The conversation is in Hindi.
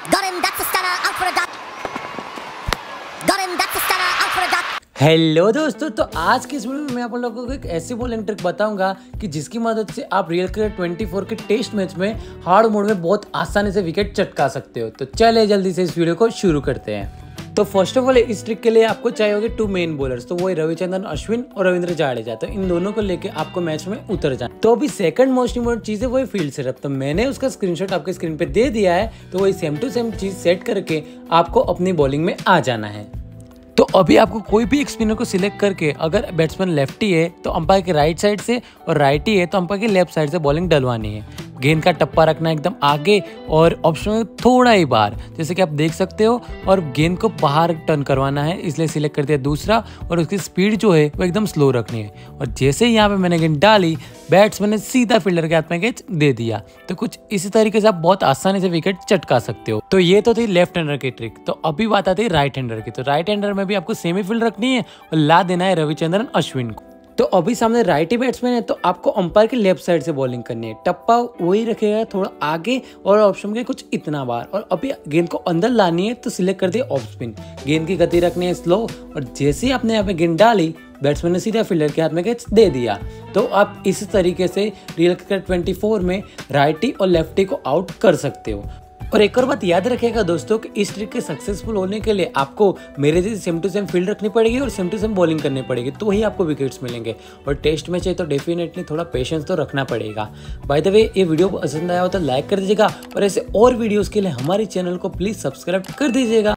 Got him, that's a stunner, out for a duck. Got him, that's a stunner, out for a duck. Hello दोस्तों, तो आज की इस वीडियो में मैं आप लोगों को एक ऐसी बॉलिंग ट्रिक बताऊंगा कि जिसकी मदद से आप रियल क्रिकेट 24 के टेस्ट मैच में हार्ड मोड में बहुत आसानी से विकेट चटका सकते हो। तो चलिए जल्दी से इस वीडियो को शुरू करते हैं। तो फर्स्ट ऑफ ऑल इस ट्रिक के लिए आपको चाहिए होगी 2 मेन बॉलर्स, तो वो रविचंद्रन अश्विन और रविंद्र जाडेजा। तो इन दोनों को लेके आपको मैच में उतर जाना। तो अभी सेकंड मोस्ट इंपोर्टेंट चीज है वो फील्ड सेटअप। तो मैंने उसका स्क्रीनशॉट आपके स्क्रीन पे दे दिया है, तो वही सेम टू सेम चीज सेट करके आपको अपनी बॉलिंग में आ जाना है। तो अभी आपको कोई भी एक स्पिनर को सिलेक्ट करके, अगर बैट्समैन लेफ्टी है तो अंपायर के राइट साइड से और राइटी है तो अंपायर के लेफ्ट साइड से बॉलिंग डलवानी है। गेंद का टप्पा रखना है एकदम आगे और ऑप्शन में थोड़ा ही बाहर, जैसे कि आप देख सकते हो, और गेंद को बाहर टर्न करवाना है, इसलिए सिलेक्ट कर दिया दूसरा। और उसकी स्पीड जो है वो एकदम स्लो रखनी है। और जैसे ही यहाँ पे मैंने गेंद डाली, बैट्समैन ने सीधा फील्डर के हाथ में कैच दे दिया। तो कुछ इसी तरीके से आप बहुत आसानी से विकेट चटका सकते हो। तो ये तो थी लेफ्ट हैंडर की ट्रिक। तो अभी बात आती है राइट हैंडर की। तो राइट हैंडर में भी आपको सेमी फील्ड रखनी है और ला देना है रविचंद्रन अश्विन को। तो अभी सामने राइटी बैट्समैन है, तो आपको अंपायर के लेफ्ट साइड से बॉलिंग करनी है। टप्पा वही रखेगा थोड़ा आगे और ऑप्शन के कुछ इतना बाहर। और अभी गेंद को अंदर लानी है, तो सिलेक्ट कर दिया ऑफ स्पिन। गेंद की गति रखनी है स्लो, और जैसे ही आपने यहाँ पे गेंद डाली, बैट्समैन ने सीधा फील्डर के हाथ में कैच दे दिया। तो आप इस तरीके से रियल क्रिकेट 24 में राइटी और लेफ्टी को आउट कर सकते हो। और एक और बात याद रखिएगा दोस्तों कि इस ट्रिक के सक्सेसफुल होने के लिए आपको मेरे जैसे सेम टू सेम फील्ड रखनी पड़ेगी और सेम टू सेम बॉलिंग करनी पड़ेगी, तो ही आपको विकेट्स मिलेंगे। और टेस्ट मैच है तो डेफिनेटली थोड़ा पेशेंस तो रखना पड़ेगा। बाय द वे, ये वीडियो पसंद आया हो तो लाइक कर दीजिएगा, और ऐसे और वीडियोस के लिए हमारे चैनल को प्लीज सब्सक्राइब कर दीजिएगा।